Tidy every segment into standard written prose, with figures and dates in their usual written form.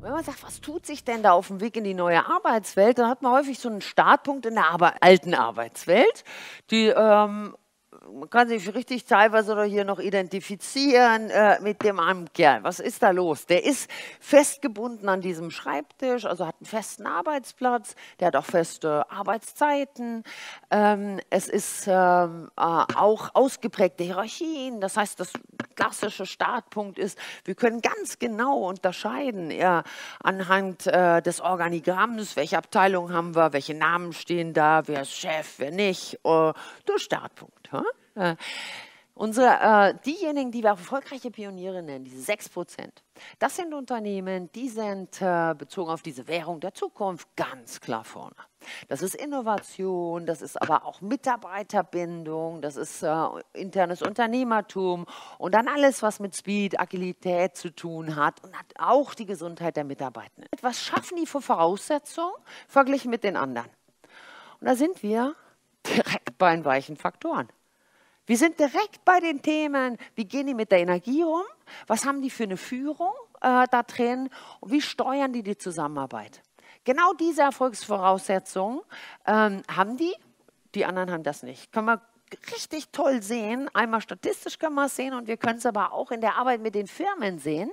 Wenn man sagt, was tut sich denn da auf dem Weg in die neue Arbeitswelt, dann hat man häufig so einen Startpunkt in der alten Arbeitswelt, die man kann sich richtig teilweise oder hier noch identifizieren mit dem armen Kerl. Was ist da los? Der ist festgebunden an diesem Schreibtisch, also hat einen festen Arbeitsplatz, der hat auch feste Arbeitszeiten. Es ist auch ausgeprägte Hierarchien. Das heißt, das klassische Startpunkt ist, wir können ganz genau unterscheiden anhand des Organigramms, welche Abteilung haben wir, welche Namen stehen da, wer ist Chef, wer nicht. Der Startpunkt. Diejenigen, die wir erfolgreiche Pioniere nennen, diese 6%, das sind Unternehmen, die sind bezogen auf diese Währung der Zukunft ganz klar vorne. Das ist Innovation, das ist aber auch Mitarbeiterbindung, das ist internes Unternehmertum und dann alles, was mit Speed, Agilität zu tun hat und hat auch die Gesundheit der Mitarbeitenden. Was schaffen die für Voraussetzungen verglichen mit den anderen? Und da sind wir direkt bei den weichen Faktoren. Wir sind direkt bei den Themen, wie gehen die mit der Energie um, was haben die für eine Führung da drin und wie steuern die Zusammenarbeit. Genau diese Erfolgsvoraussetzungen haben die anderen haben das nicht. Können wir richtig toll sehen, einmal statistisch können wir es sehen und wir können es aber auch in der Arbeit mit den Firmen sehen,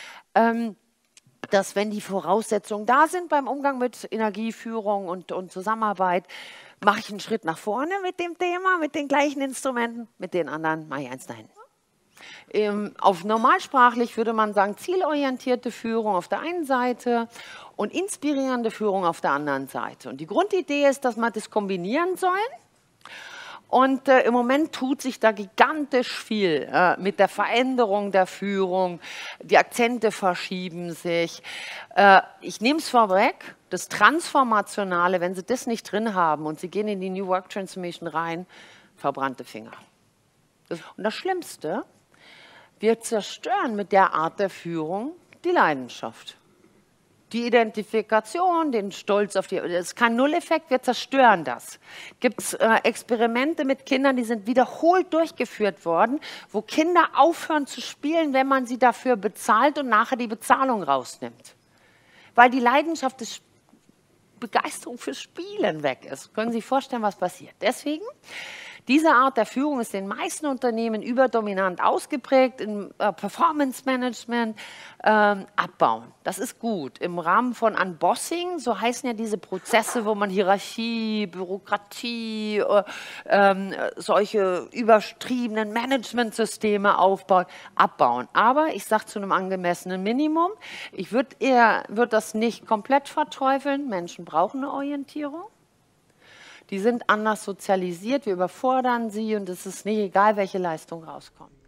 dass wenn die Voraussetzungen da sind beim Umgang mit Energieführung und Zusammenarbeit, mache ich einen Schritt nach vorne mit dem Thema, mit den gleichen Instrumenten, mit den anderen mache ich eins nach hinten. Auf normalsprachlich würde man sagen, zielorientierte Führung auf der einen Seite und inspirierende Führung auf der anderen Seite. Und die Grundidee ist, dass man das kombinieren soll. Und im Moment tut sich da gigantisch viel mit der Veränderung der Führung. Die Akzente verschieben sich. Ich nehme es vorweg, das Transformationale, wenn Sie das nicht drin haben und Sie gehen in die New Work Transformation rein, verbrannte Finger. Und das Schlimmste, wir zerstören mit der Art der Führung die Leidenschaft. Die Identifikation, den Stolz auf die, das ist kein Nulleffekt, wir zerstören das. Gibt es Experimente mit Kindern, die sind wiederholt durchgeführt worden, wo Kinder aufhören zu spielen, wenn man sie dafür bezahlt und nachher die Bezahlung rausnimmt. Weil die Leidenschaft des Begeisterung fürs Spielen weg ist. Können Sie sich vorstellen, was passiert? Deswegen, diese Art der Führung ist in den meisten Unternehmen überdominant ausgeprägt, im Performance Management abbauen. Das ist gut. Im Rahmen von Unbossing, so heißen ja diese Prozesse, wo man Hierarchie, Bürokratie, solche übertriebenen Managementsysteme aufbaut, abbauen. Aber ich sage zu einem angemessenen Minimum, ich würde das nicht komplett verteufeln. Menschen brauchen eine Orientierung. Die sind anders sozialisiert, wir überfordern sie und es ist nicht egal, welche Leistung rauskommt.